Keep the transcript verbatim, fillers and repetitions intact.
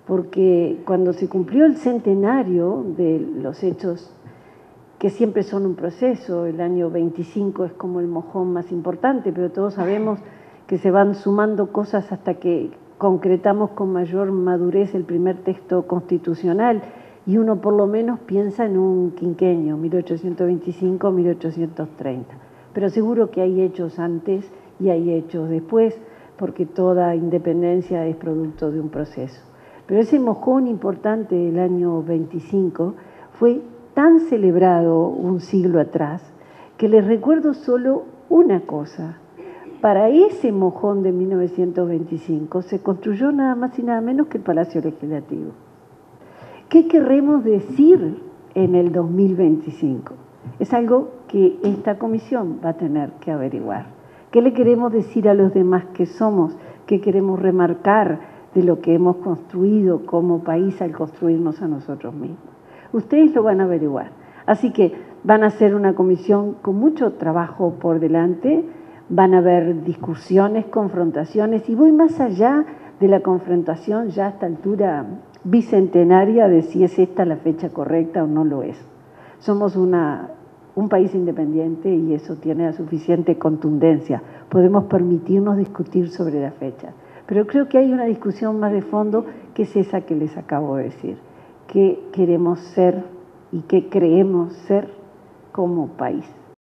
porque cuando se cumplió el centenario de los hechos, que siempre son un proceso, el año veinticinco es como el mojón más importante, pero todos sabemos que se van sumando cosas hasta que concretamos con mayor madurez el primer texto constitucional, y uno por lo menos piensa en un quinquenio, mil ochocientos veinticinco a mil ochocientos treinta. Pero seguro que hay hechos antes y hay hechos después, porque toda independencia es producto de un proceso. Pero ese mojón importante del año veinticinco fue tan celebrado un siglo atrás, que les recuerdo solo una cosa. Para ese mojón de mil novecientos veinticinco se construyó nada más y nada menos que el Palacio Legislativo. ¿Qué querremos decir en el dos mil veinticinco? Es algo que esta comisión va a tener que averiguar. ¿Qué le queremos decir a los demás que somos? ¿Qué queremos remarcar de lo que hemos construido como país al construirnos a nosotros mismos? Ustedes lo van a averiguar. Así que van a ser una comisión con mucho trabajo por delante, van a haber discusiones, confrontaciones, y voy más allá de la confrontación ya a esta altura bicentenaria de si es esta la fecha correcta o no lo es. Somos una, un país independiente y eso tiene la suficiente contundencia. Podemos permitirnos discutir sobre la fecha. Pero creo que hay una discusión más de fondo que es esa que les acabo de decir. ¿Qué queremos ser y qué creemos ser como país?